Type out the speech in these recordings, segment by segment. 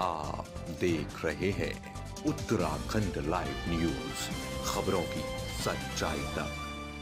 आप देख रहे हैं उत्तराखंड लाइव न्यूज, खबरों की सच्चाई तक।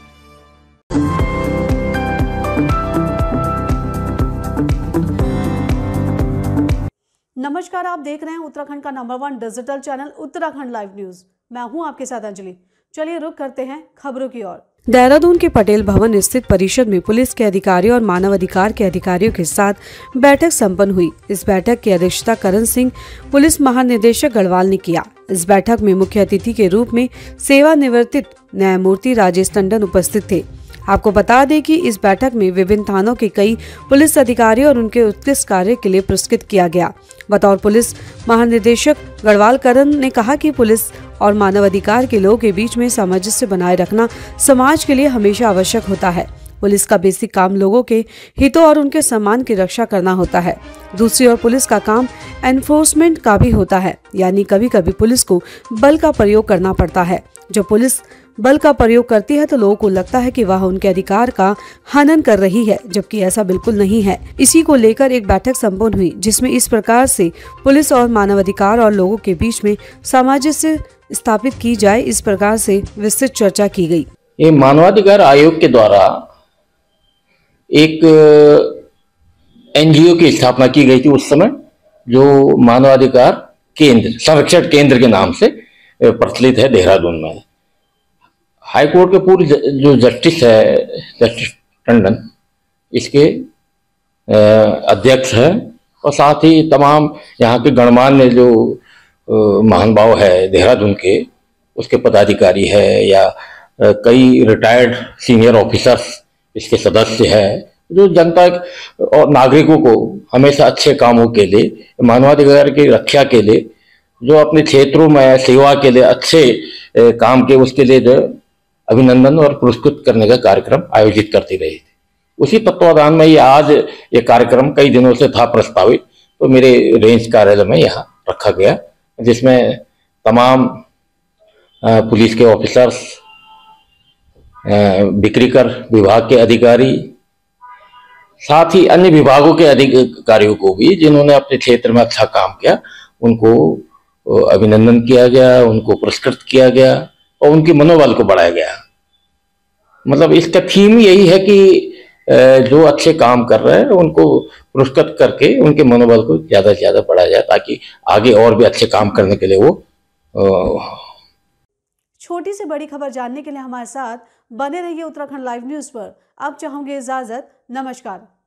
नमस्कार, आप देख रहे हैं उत्तराखंड का number 1 digital channel Uttarakhand live news. मैं हूं आपके साथ अंजलि। चलिए रुक करते हैं खबरों की ओर। देहरादून के पटेल भवन स्थित परिषद में पुलिस के अधिकारियों और मानव अधिकार के अधिकारियों के साथ बैठक संपन्न हुई। इस बैठक की अध्यक्षता करण सिंह पुलिस महानिदेशक गढ़वाल ने किया। इस बैठक में मुख्य अतिथि के रूप में सेवानिवृत्त न्यायमूर्ति राजेश टंडन उपस्थित थे। आपको बता दें कि इस बैठक में विभिन्न थानों के कई पुलिस अधिकारियों और उनके उत्कृष्ट कार्य के लिए पुरस्कृत किया गया। बतौर पुलिस महानिदेशक गढ़वाल करण ने कहा कि पुलिस और मानव अधिकार के लोगों के बीच में सामंजस्य बनाए रखना समाज के लिए हमेशा आवश्यक होता है। पुलिस का बेसिक काम लोगों के हितों और उनके सम्मान की रक्षा करना होता है। दूसरी ओर पुलिस का काम एनफोर्समेंट का भी होता है, यानी कभी कभी पुलिस को बल का प्रयोग करना पड़ता है। जब पुलिस बल का प्रयोग करती है तो लोगों को लगता है कि वह उनके अधिकार का हनन कर रही है, जबकि ऐसा बिल्कुल नहीं है। इसी को लेकर एक बैठक संपन्न हुई, जिसमें इस प्रकार से पुलिस और मानवाधिकार और लोगों के बीच में सामंजस्य स्थापित की जाए, इस प्रकार से विस्तृत चर्चा की गई। ये मानवाधिकार आयोग के द्वारा एक एनजीओ की स्थापना की गई थी उस समय, जो मानवाधिकार केंद्र संरक्षण केंद्र के नाम से प्रचलित है देहरादून में। हाई कोर्ट के पूर्व जो जस्टिस है, जस्टिस टंडन, इसके अध्यक्ष हैं, और साथ ही तमाम यहाँ के गणमान्य जो महानुभाव है देहरादून के, उसके पदाधिकारी है, या कई रिटायर्ड सीनियर ऑफिसर्स इसके सदस्य हैं, जो जनता और नागरिकों को हमेशा अच्छे कामों के लिए, मानवाधिकार की रक्षा के लिए, जो अपने क्षेत्रों में सेवा के लिए अच्छे काम के, उसके लिए जो अभिनंदन और पुरस्कृत करने का कार्यक्रम आयोजित करती रही थी। उसी तत्वाधान में आज ये कार्यक्रम कई दिनों से था प्रस्तावित, तो मेरे रेंज कार्यालय में यहाँ रखा गया, जिसमें तमाम पुलिस के ऑफिसर्स, बिक्रीकर विभाग के अधिकारी, साथ ही अन्य विभागों के अधिकारियों को भी, जिन्होंने अपने क्षेत्र में अच्छा काम किया, उनको अभिनंदन किया गया, उनको पुरस्कृत किया गया और उनके मनोबल को बढ़ाया गया। मतलब इसका थीम यही है कि जो अच्छे काम कर रहे हैं उनको पुरस्कृत करके उनके मनोबल को ज्यादा से ज्यादा बढ़ाया जाए, ताकि आगे और भी अच्छे काम करने के लिए वो। छोटी से बड़ी खबर जानने के लिए हमारे साथ बने रहिए उत्तराखंड लाइव न्यूज पर। अब चाहूंगी इजाजत। नमस्कार।